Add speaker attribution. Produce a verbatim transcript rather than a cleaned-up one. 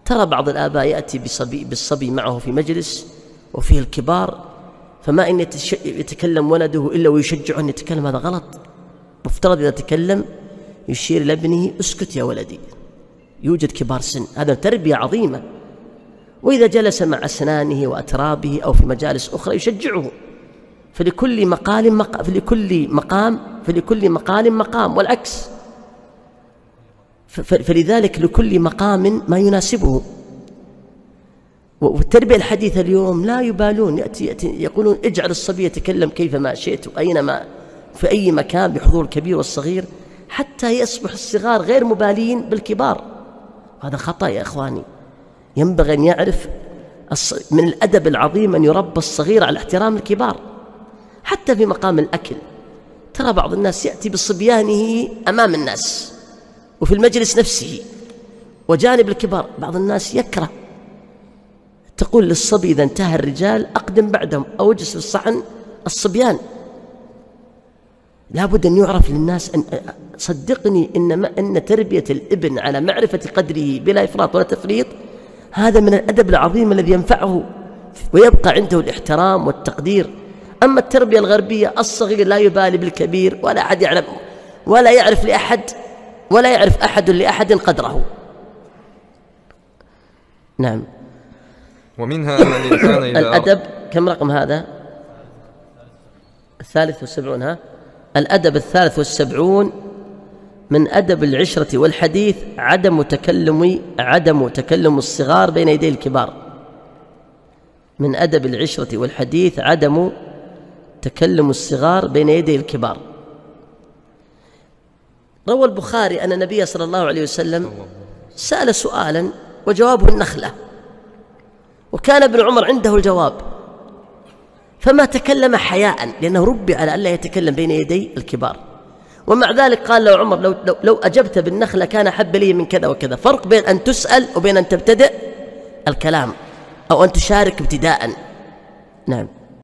Speaker 1: ترى بعض الآباء يأتي بصبي بالصبي معه في مجلس وفيه الكبار، فما إن يتكلم ولده إلا ويشجعه أن يتكلم، هذا غلط. مفترض إذا تكلم يشير إلى ابنه اسكت يا ولدي، يوجد كبار سن، هذا تربية عظيمة. وإذا جلس مع أسنانه وأترابه أو في مجالس أخرى يشجعه، فلكل مقال مق... فلكل مقام فلكل مقال مقام، والعكس. ف... فلذلك لكل مقام ما يناسبه. والتربية الحديثة اليوم لا يبالون، يأتي, يأتي يقولون اجعل الصبي يتكلم كيفما شئت أينما في أي مكان بحضور الكبير والصغير، حتى يصبح الصغار غير مبالين بالكبار. هذا خطأ يا إخواني. ينبغي أن يعرف من الأدب العظيم أن يربى الصغير على احترام الكبار، حتى في مقام الأكل. ترى بعض الناس يأتي بصبيانه أمام الناس وفي المجلس نفسه وجانب الكبار. بعض الناس يكره، تقول للصبي إذا انتهى الرجال أقدم بعدهم أو اجلس في الصحن الصبيان. لا بد أن يعرف للناس أن صدقني إن, إن تربية الابن على معرفة قدره بلا إفراط ولا تفريط هذا من الأدب العظيم الذي ينفعه ويبقى عنده الاحترام والتقدير. أما التربية الغربية الصغير لا يبالي بالكبير، ولا أحد يعلم ولا يعرف لأحد ولا يعرف أحد لأحد قدره. نعم.
Speaker 2: ومنها أن الإنسان إذا
Speaker 1: الأدب كم رقم هذا؟ الثالث والسبعون. ها الأدب الثالث والسبعون من أدب العشرة والحديث عدم تكلم عدم تكلم الصغار بين يدي الكبار. من أدب العشرة والحديث عدم تكلم الصغار بين يدي الكبار. روى البخاري أن النبي صلى الله عليه وسلم سأل سؤالا وجوابه النخلة، وكان ابن عمر عنده الجواب فما تكلم حياء، لأنه ربي على ألا يتكلم بين يدي الكبار. ومع ذلك قال له عمر لو, لو, لو أجبت بالنخلة كان حب لي من كذا وكذا. فرق بين أن تسأل وبين أن تبتدئ الكلام أو أن تشارك ابتداء. نعم.